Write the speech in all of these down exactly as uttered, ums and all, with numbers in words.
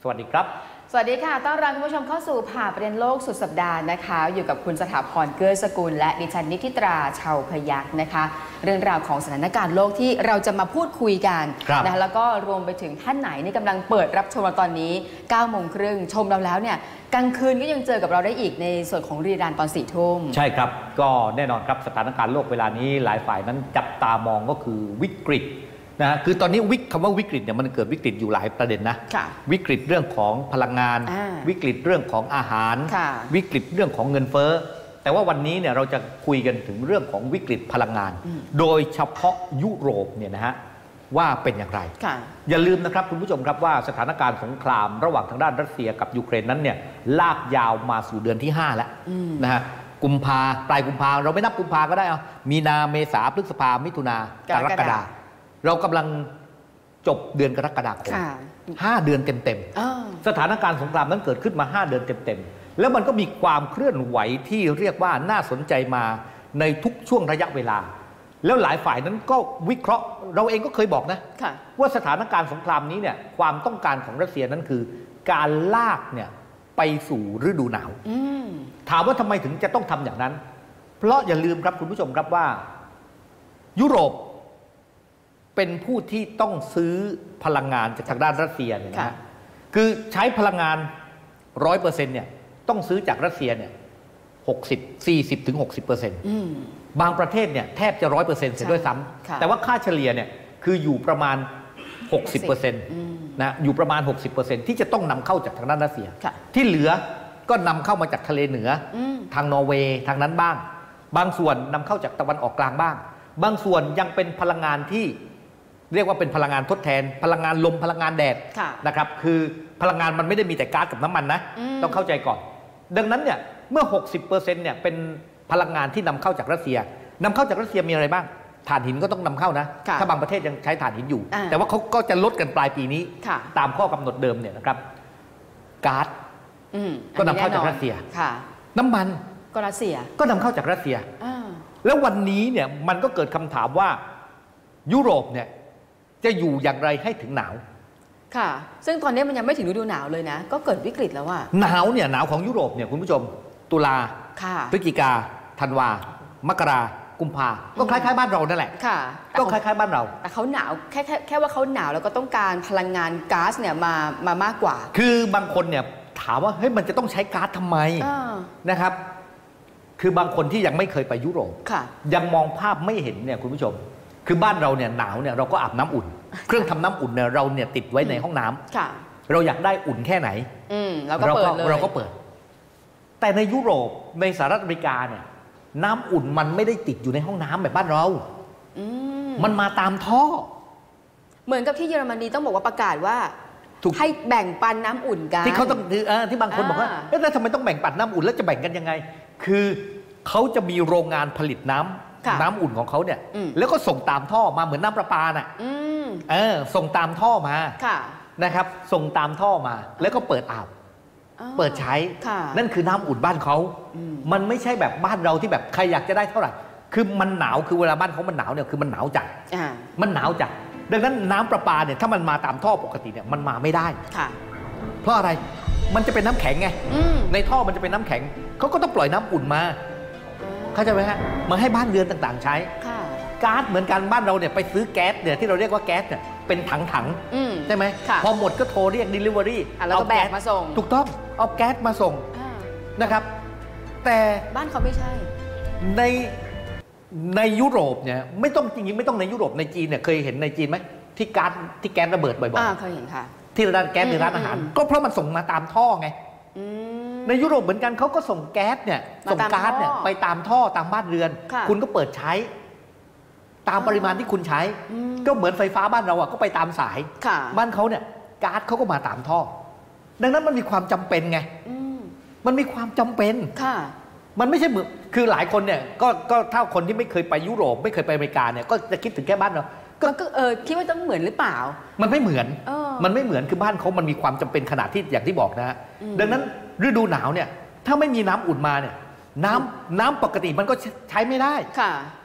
สวัสดีครับสวัสดีค่ะต้อนรับคุณผู้ชมเข้าสู่ผ่าประเด็นโลกสุดสัปดาห์นะคะอยู่กับคุณสถาพรเกื้อสกุลและดิฉันนิติตราชาวพยัคฆ์นะคะเรื่องราวของสถานการณ์โลกที่เราจะมาพูดคุยกันนะคะแล้วก็รวมไปถึงท่านไหนนี่กำลังเปิดรับชมเราตอนนี้เก้าโมงครึ่งชมเราแล้วเนี่ยกลางคืนก็ยังเจอกับเราได้อีกในส่วนของรีรันตอนสี่ทุ่มใช่ครับก็แน่นอนครับสถานการณ์โลกเวลานี้หลายฝ่ายนั้นจับตามองก็คือวิกฤตนะฮะคือตอนนี้วิกคำว่าวิกฤตเนี่ยมันเกิดวิกฤตอยู่หลายประเด็นนะวิกฤตเรื่องของพลังงานวิกฤตเรื่องของอาหารวิกฤตเรื่องของเงินเฟ้อแต่ว่าวันนี้เนี่ยเราจะคุยกันถึงเรื่องของวิกฤตพลังงานโดยเฉพาะยุโรปเนี่ยนะฮะว่าเป็นอย่างไรอย่าลืมนะครับคุณผู้ชมครับว่าสถานการณ์สงครามระหว่างทางด้านรัสเซียกับยูเครนนั้นเนี่ยลากยาวมาสู่เดือนที่ห้าแล้วนะฮะกุมภาปลายกุมภาเราไม่นับกุมภาก็ได้เอามีนาเมษาพฤษภามิถุนากรกฎาเรากำลังจบเดือนกรกฎาคมห้าเดือนเต็มๆสถานการณ์สงครามนั้นเกิดขึ้นมาห้าเดือนเต็มๆแล้วมันก็มีความเคลื่อนไหวที่เรียกว่าน่าสนใจมาในทุกช่วงระยะเวลาแล้วหลายฝ่ายนั้นก็วิเคราะห์เราเองก็เคยบอกนะว่าสถานการณ์สงครามนี้เนี่ยความต้องการของรัสเซียนั้นคือการลากเนี่ยไปสู่ฤดูหนาวถามว่าทำไมถึงจะต้องทำอย่างนั้นเพราะอย่าลืมครับคุณผู้ชมครับว่ายุโรปเป็นผู้ที่ต้องซื้อพลังงานจากทางด้านรัสเซียเนี่ยนะคือใช้พลังงานร้อยเปอร์เซ็นต์เนี่ยต้องซื้อจากรัสเซียเนี่ยหกสิบสี่สิบถึงหกสิบเปอร์เซ็นต์บางประเทศเนี่ยแทบจะร้อยเปอร์เซ็นต์เสียด้วยซ้ำแต่ว่าค่าเฉลี่ยเนี่ยคืออยู่ประมาณหกสิบเปอร์เซ็นต์นะอยู่ประมาณหกสิบเปอร์เซ็นต์ที่จะต้องนำเข้าจากทางด้านรัสเซียที่เหลือก็นำเข้ามาจากทะเลเหนือทางนอร์เวย์ทางนั้นบ้างบางส่วนนำเข้าจากตะวันออกกลางบ้างบางส่วนยังเป็นพลังงานที่เรียกว่าเป็นพลังงานทดแทนพลังงานลมพลังงานแดดนะครับคือพลังงานมันไม่ได้มีแต่ก๊าซกับน้ำมันนะต้องเข้าใจก่อนดังนั้นเนี่ยเมื่อ หกสิบเปอร์เซ็นต์ เนี่ยเป็นพลังงานที่นำเข้าจากรัสเซียนำเข้าจากรัสเซียมีอะไรบ้างถ่านหินก็ต้องนำเข้านะถ้าบางประเทศยังใช้ถ่านหินอยู่แต่ว่าเขาก็จะลดกันปลายปีนี้ตามข้อกำหนดเดิมเนี่ยนะครับก๊าซก็นำเข้าจากรัสเซียน้ำมันก็รัสเซียก็นำเข้าจากรัสเซียแล้ววันนี้เนี่ยมันก็เกิดคำถามว่ายุโรปเนี่ยจะอยู่อย่างไรให้ถึงหนาวค่ะซึ่งตอนนี้มันยังไม่ถึงฤดูหนาวเลยนะก็เกิดวิกฤตแล้วว่าหนาวเนี่ยหนาวของยุโรปเนี่ยคุณผู้ชมตุลาพฤศจิกาธันวามกรากุมภาก็คล้ายๆบ้านเรานั่นแหละค่ะก็คล้ายๆบ้านเราแต่เขาหนาวแค่แค่แค่ว่าเขาหนาวแล้วก็ต้องการพลังงานก๊าซเนี่ยมามามากกว่าคือบางคนเนี่ยถามว่าเฮ้ยมันจะต้องใช้ก๊าซทำไมนะครับคือบางคนที่ยังไม่เคยไปยุโรปยังมองภาพไม่เห็นเนี่ยคุณผู้ชมคือบ้านเราเนี่ยหนาวเนี่ยเราก็อาบน้ำอุ่นเครื่องทำน้ำอุ่นเนี่ยเราเนี่ยติดไว้ในห้องน้ำเราอยากได้อุ่นแค่ไหนเราก็เปิดเลยเราก็เปิดแต่ในยุโรปในสหรัฐอเมริกาเนี่ยน้ำอุ่นมันไม่ได้ติดอยู่ในห้องน้ำแบบบ้านเรามันมาตามท่อเหมือนกับที่เยอรมนีต้องบอกว่าประกาศว่าให้แบ่งปันน้ำอุ่นกันที่เขาต้องที่บางคนบอกว่าเอ๊ะแล้วทำไมต้องแบ่งปันน้ำอุ่นแล้วจะแบ่งกันยังไงคือเขาจะมีโรงงานผลิตน้ำน้ำอุ่นของเขาเนี่ยแล้วก็ส่งตามท่อมาเหมือนน้ำประปาน่ะเออส่งตามท่อมานะครับส่งตามท่อมาแล้วก็เปิดอาบเปิดใช้นั่นคือน้ำอุ่นบ้านเขามันไม่ใช่แบบบ้านเราที่แบบใครอยากจะได้เท่าไหร่คือมันหนาวคือเวลาบ้านเขามันหนาวเนี่ยคือมันหนาวจัดมันหนาวจัดดังนั้นน้ำประปาเนี่ยถ้ามันมาตามท่อปกติเนี่ยมันมาไม่ได้เพราะอะไรมันจะเป็นน้ำแข็งไงในท่อมันจะเป็นน้ำแข็งเขาก็ต้องปล่อยน้ำอุ่นมาเข้าใจไหมฮะมาให้บ้านเรือนต่างๆใช้ก๊าซเหมือนกันบ้านเราเนี่ยไปซื้อแก๊สเนี่ยที่เราเรียกว่าแก๊สเนี่ยเป็นถังๆใช่ไหมพอหมดก็โทรเรียก delivery เอาแก๊สมาส่งถูกต้องเอาแก๊สมาส่งนะครับแต่บ้านเขาไม่ใช่ในในยุโรปเนี่ยไม่ต้องจริงๆไม่ต้องในยุโรปในจีนเนี่ยเคยเห็นในจีนไหมที่ก๊าซที่แก๊สระเบิดบ่อยๆเคยเห็นค่ะที่ร้านแก๊สในร้านอาหารก็เพราะมันส่งมาตามท่อไงในยุโรปเหมือนกันเขาก็ส่งแก๊สเนี่ยส่งก๊าซเนี่ยไปตามท่อตามบ้านเรือนคุณก็เปิดใช้ตามปริมาณที่คุณใช้ก็เหมือนไฟฟ้าบ้านเราอ่ะก็ไปตามสายบ้านเขาเนี่ยก๊าซเขาก็มาตามท่อดังนั้นมันมีความจำเป็นไงมันมีความจำเป็นมันไม่ใช่เหมือนคือหลายคนเนี่ยก็ก็ถ้าคนที่ไม่เคยไปยุโรปไม่เคยไปอเมริกาเนี่ยก็จะคิดถึงแค่บ้านเราก็เออคิดว่าต้องเหมือนหรือเปล่ามันไม่เหมือนมันไม่เหมือนคือบ้านเขามันมีความจำเป็นขนาดที่อย่างที่บอกนะฮะดังนั้นฤดูหนาวเนี่ยถ้าไม่มีน้ำอุ่นมาเนี่ยน้ำน้ำปกติมันก็ใช้ไม่ได้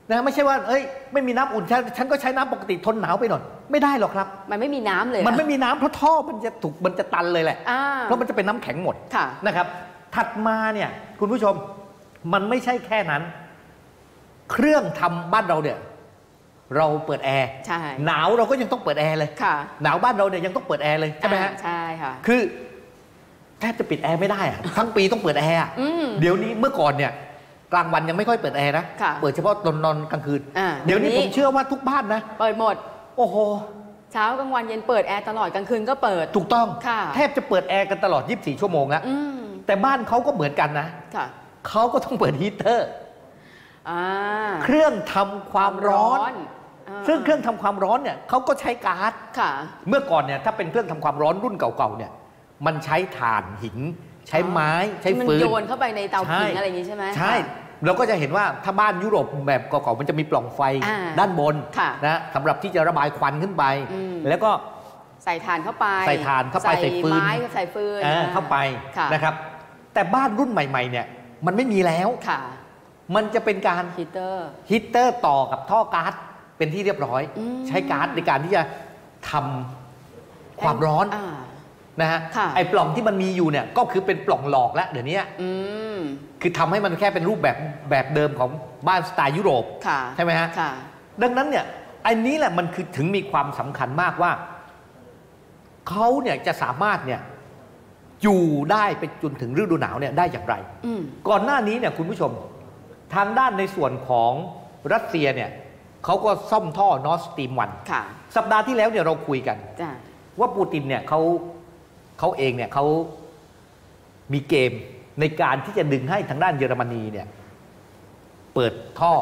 นะไม่ใช่ว่าเอ้ยไม่มีน้ำอุ่นฉันฉันก็ใช้น้ำปกติทนหนาวไปหน่อยไม่ได้หรอกครับมันไม่มีน้ำเลยมันไม่มีน้ำเพราะท่อมันจะถูกมันจะตันเลยแหละเพราะมันจะเป็นน้ำแข็งหมดนะครับถัดมาเนี่ยคุณผู้ชมมันไม่ใช่แค่นั้นเครื่องทำบ้านเราเนี่ยเราเปิดแอร์หนาวเราก็ยังต้องเปิดแอร์เลยหนาวบ้านเราเนี่ยยังต้องเปิดแอร์เลยใช่ไหมฮะใช่ค่ะคือแทบจะปิดแอร์ไม่ได้อะทั้งปีต้องเปิดแอร์เดี๋ยวนี้เมื่อก่อนเนี่ยกลางวันยังไม่ค่อยเปิดแอร์นะเปิดเฉพาะตอนนอนกลางคืนเดี๋ยวนี้ผมเชื่อว่าทุกบ้านนะเปิดหมดโอ้โหเช้ากลางวันเย็นเปิดแอร์ตลอดกลางคืนก็เปิดถูกต้องแทบจะเปิดแอร์กันตลอดยี่สิบสี่ชั่วโมงแล้วแต่บ้านเขาก็เหมือนกันนะเขาก็ต้องเปิดฮีเตอร์เครื่องทำความร้อนซึ่งเครื่องทำความร้อนเนี่ยเขาก็ใช้ก๊าซเมื่อก่อนเนี่ยถ้าเป็นเครื่องทำความร้อนรุ่นเก่าๆเนี่ยมันใช้ถ่านหินใช้ไม้ใช้ฟืนมันโยนเข้าไปในเตาผิงอะไรอย่างนี้ใช่ไหมใช่เราก็จะเห็นว่าถ้าบ้านยุโรปแบบเก่าๆมันจะมีปล่องไฟด้านบนนะสำหรับที่จะระบายควันขึ้นไปแล้วก็ใส่ถ่านเข้าไปใส่ถ่านเข้าไปใส่ฟืนใส่ฟืนเข้าไปนะครับแต่บ้านรุ่นใหม่ๆเนี่ยมันไม่มีแล้วมันจะเป็นการฮีเตอร์ฮีเตอร์ต่อกับท่อก๊าซเป็นที่เรียบร้อยใช้ก๊าซในการที่จะทำความร้อนนะฮะไอ้ปล่องที่มันมีอยู่เนี่ยก็คือเป็นปล่องหลอกแล้วเดี๋ยวนี้คือทำให้มันแค่เป็นรูปแบบแบบเดิมของบ้านสไตล์ยุโรปใช่ไหมฮะดังนั้นเนี่ยอันนี้แหละมันคือถึงมีความสำคัญมากว่าเขาเนี่ยจะสามารถเนี่ยอยู่ได้ไปจนถึงฤดูหนาวเนี่ยได้อย่างไรก่อนหน้านี้เนี่ยคุณผู้ชมทางด้านในส่วนของรัสเซียเนี่ยเขาก็ซ่อมท่อนอร์สตรีมวันสัปดาห์ที่แล้วเนี่ยเราคุยกันว่าปูตินเนี่ยเขาเขาเองเนี่ยเขามีเกมในการที่จะดึงให้ทางด้านเยอรมนีเนี่ยเปิดท่อ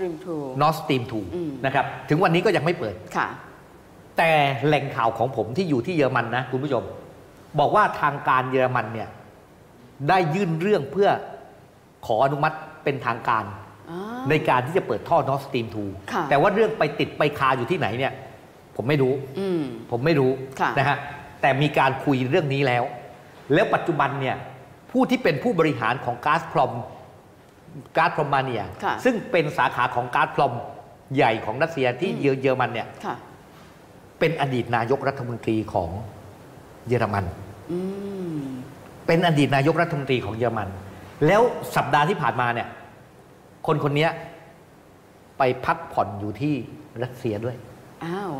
Nord Stream ทูนะครับถึงวันนี้ก็ยังไม่เปิดแต่แหล่งข่าวของผมที่อยู่ที่เยอรมันนะคุณผู้ชมบอกว่าทางการเยอรมันเนี่ยได้ยื่นเรื่องเพื่อขออนุมัติเป็นทางการในการที่จะเปิดท่อ Nord Stream ทูแต่ว่าเรื่องไปติดไปคาอยู่ที่ไหนเนี่ยผมไม่รู้ผมไม่รู้นะฮะแต่มีการคุยเรื่องนี้แล้วแล้วปัจจุบันเนี่ยผู้ที่เป็นผู้บริหารของก๊าซพรอมก๊าซพรอมมาเนียซึ่งเป็นสาขาของก๊าซพรอมใหญ่ของรัสเซียที่เยอรมันเนี่ยเป็นอดีตนายกรัฐมนตรีของเยอรมันเป็นอดีตนายกรัฐมนตรีของเยอรมันแล้วสัปดาห์ที่ผ่านมาเนี่ยคนคนนี้ไปพักผ่อนอยู่ที่รัสเซียด้วยอ้าว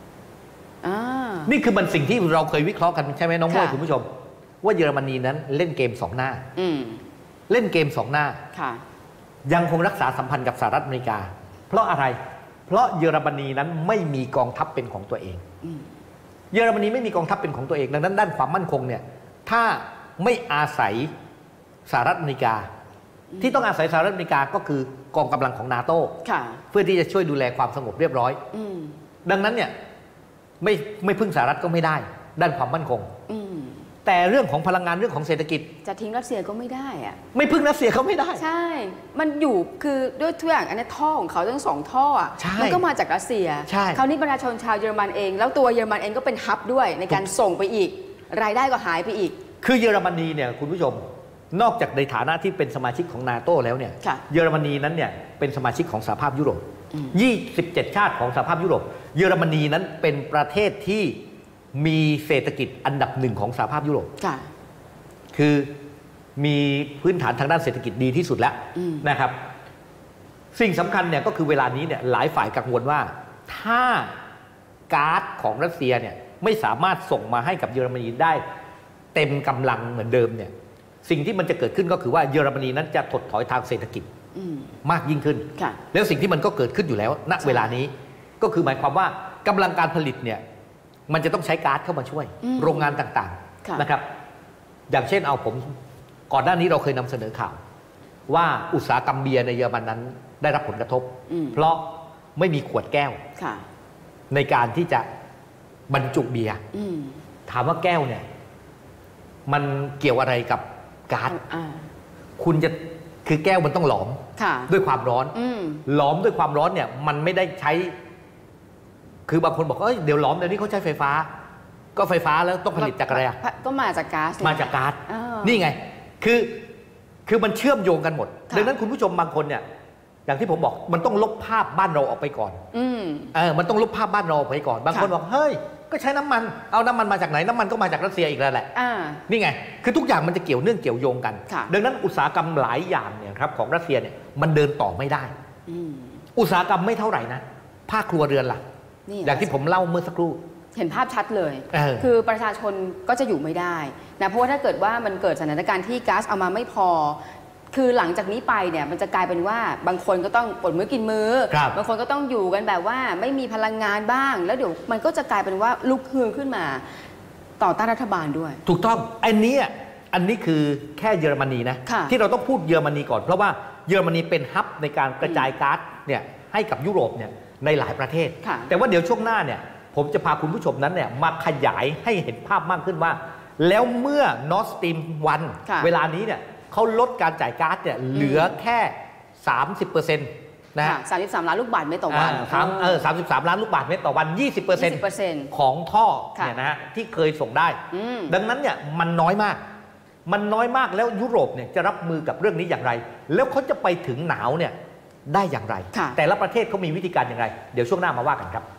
นี่คือมันสิ่งที่เราเคยวิเคราะห์กันใช่ไหมน้องม้วยคุณผู้ชมว่าเยอรมนีนั้นเล่นเกมสองหน้าเล่นเกมสองหน้ายังคงรักษาสัมพันธ์กับสหรัฐอเมริกาเพราะอะไรเพราะเยอรมนีนั้นไม่มีกองทัพเป็นของตัวเองเยอรมนีไม่มีกองทัพเป็นของตัวเองดังนั้นด้านความมั่นคงเนี่ยถ้าไม่อาศัยสหรัฐอเมริกาที่ต้องอาศัยสหรัฐอเมริกาก็คือกองกำลังของนาโต้เพื่อที่จะช่วยดูแลความสงบเรียบร้อยดังนั้นเนี่ยไม่ไม่พึ่งสหรัฐก็ไม่ได้ด้านความมั่นคงแต่เรื่องของพลังงานเรื่องของเศรษฐกิจจะทิ้งรัสเซียก็ไม่ได้อะไม่พึ่งรัสเซียเขาไม่ได้ใช่มันอยู่คือด้วยทุกอย่างอันนี้ท่อของเขาทั้งสองท่อมันก็มาจากรัสเซียคราวนี้ประชาชนชาวเยอรมันเองแล้วตัวเยอรมันเองก็เป็นฮับด้วยในการส่งไปอีกรายได้ก็หายไปอีกคือเยอรมนีเนี่ยคุณผู้ชมนอกจากในฐานะที่เป็นสมาชิกของนาโต้แล้วเนี่ยเยอรมนีนั้นเนี่ยเป็นสมาชิกของสหภาพยุโรปยี่สิบเจ็ดชาติของสหภาพยุโรปเยอรมนีนั้นเป็นประเทศที่มีเศรษฐกิจอันดับหนึ่งของสหภาพยุโรปคือมีพื้นฐานทางด้านเศรษฐกิจดีที่สุดแล้วนะครับสิ่งสำคัญเนี่ยก็คือเวลานี้เนี่ยหลายฝ่ายกังวลว่าถ้าก๊าซของรัสเซียเนี่ยไม่สามารถส่งมาให้กับเยอรมนีได้เต็มกำลังเหมือนเดิมเนี่ยสิ่งที่มันจะเกิดขึ้นก็คือว่าเยอรมนีนั้นจะถดถอยทางเศรษฐกิจมากยิ่งขึ้นแล้วสิ่งที่มันก็เกิดขึ้นอยู่แล้วณเวลานี้ก็คือหมายความว่ากำลังการผลิตเนี่ยมันจะต้องใช้ก๊าซเข้ามาช่วยโรงงานต่างๆนะครับอย่างเช่นเอาผมก่อนหน้านี้เราเคยนำเสนอข่าวว่าอุตสาหกรรมเบียร์ในเยอรมันนั้นได้รับผลกระทบเพราะไม่มีขวดแก้วในการที่จะบรรจุเบียร์ถามว่าแก้วเนี่ยมันเกี่ยวอะไรกับก๊าซคุณจะคือแก้วมันต้องหลอมด้วยความร้อนหลอมด้วยความร้อนเนี่ยมันไม่ได้ใช้คือบางคนบอกเอ้ยเดี๋ยวหลอมเดี๋ยวนี้เขาใช้ไฟฟ้าก็ไฟฟ้าแล้วต้องผลิตจากอะไรอ่ะก็มาจากก๊าซมาจากก๊าซนี่ไงคือคือมันเชื่อมโยงกันหมดดังนั้นคุณผู้ชมบางคนเนี่ยอย่างที่ผมบอกมันต้องลบภาพบ้านเราออกไปก่อนอืมเออมันต้องลบภาพบ้านเราออกไปก่อนบางคนบอกเฮ้ยก็ใช้น้ำมันเอาน้ำมันมาจากไหนน้ำมันก็มาจากรัสเซียอีกแล้วแหละนี่ไงคือทุกอย่างมันจะเกี่ยวเนื่องเกี่ยวโยงกันดังนั้นอุตสาหกรรมหลายอย่างเนี่ยครับของรัสเซียเนี่ยมันเดินต่อไม่ได้อุตสาหกรรมไม่เท่าไหร่นะภาคครัวเรือนล่ะอย่างที่ผมเล่าเมื่อสักครู่เห็นภาพชัดเลยคือประชาชนก็จะอยู่ไม่ได้นะเพราะว่าถ้าเกิดว่ามันเกิดสถานการณ์ที่ก๊าซเอามาไม่พอคือหลังจากนี้ไปเนี่ยมันจะกลายเป็นว่าบางคนก็ต้องอดมื้อกินมื้อบางคนก็ต้องอยู่กันแบบว่าไม่มีพลังงานบ้างแล้วเดี๋ยวมันก็จะกลายเป็นว่าลุกฮือขึ้นมาต่อต้านรัฐบาลด้วยถูกต้องอันนี้อันนี้คือแค่เยอรมนีนะที่เราต้องพูดเยอรมนีก่อนเพราะว่าเยอรมนีเป็นฮับในการกระจายก๊าซเนี่ยให้กับยุโรปเนี่ยในหลายประเทศแต่ว่าเดี๋ยวช่วงหน้าเนี่ยผมจะพาคุณผู้ชมนั้นเนี่ยมาขยายให้เห็นภาพมากขึ้นว่าแล้วเมื่อ Nord Stream วันเวลานี้เนี่ยเขาลดการจ่ายก๊าซเนี่ยเหลือแค่ สามสิบเปอร์เซ็นต์ นะฮะสามสิบสามล้านลูกบาศก์เมตรต่อวันเออสามสิบสามล้านลูกบาศก์เมตรต่อวัน ยี่สิบเปอร์เซ็นต์ ของท่อเนี่ยนะฮะที่เคยส่งได้ดังนั้นเนี่ยมันน้อยมากมันน้อยมากแล้วยุโรปเนี่ยจะรับมือกับเรื่องนี้อย่างไรแล้วเขาจะไปถึงหนาวเนี่ยได้อย่างไรแต่ละประเทศเขามีวิธีการอย่างไรเดี๋ยวช่วงหน้ามาว่ากันครับ